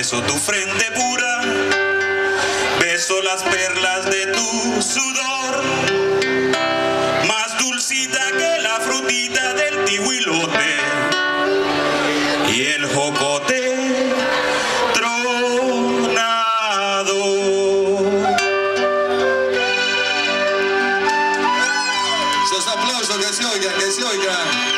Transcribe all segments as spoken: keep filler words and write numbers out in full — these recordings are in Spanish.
beso tu frente pura, beso las perlas de tu sudor, más dulcita que la frutita del tihuilote y el jocote tronado. Esos aplausos, que se oigan, que se oigan.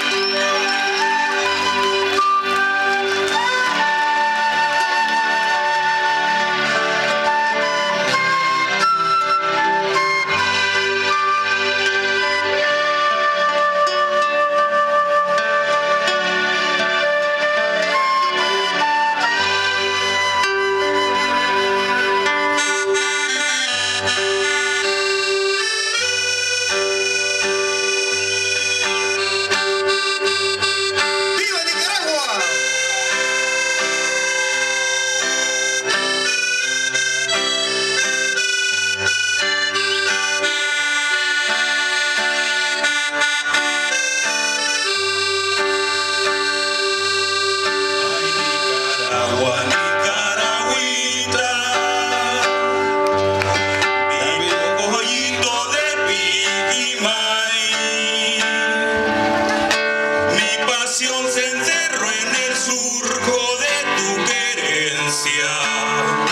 Se encerró en el surco de tu querencia.